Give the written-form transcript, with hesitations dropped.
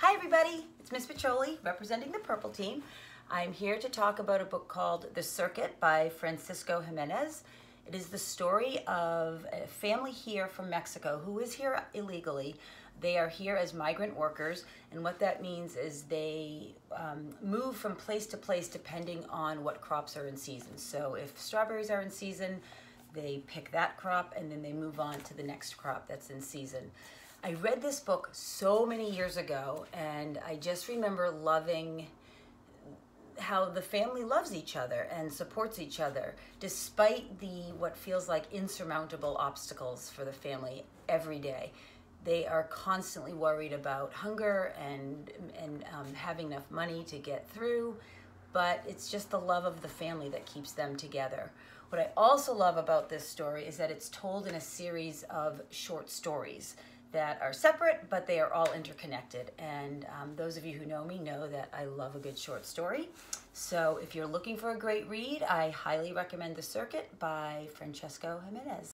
Hi everybody, it's Miss Petroli representing the Purple Team. I'm here to talk about a book called The Circuit by Francisco Jimenez. It is the story of a family here from Mexico who is here illegally. They are here as migrant workers, and what that means is they move from place to place depending on what crops are in season. So if strawberries are in season, they pick that crop and then they move on to the next crop that's in season. I read this book so many years ago, and I just remember loving how the family loves each other and supports each other despite the what feels like insurmountable obstacles for the family every day. They are constantly worried about hunger and having enough money to get through, but it's just the love of the family that keeps them together. What I also love about this story is that it's told in a series of short stories that are separate, but they are all interconnected. And those of you who know me know that I love a good short story. So if you're looking for a great read, I highly recommend The Circuit by Francisco Jimenez.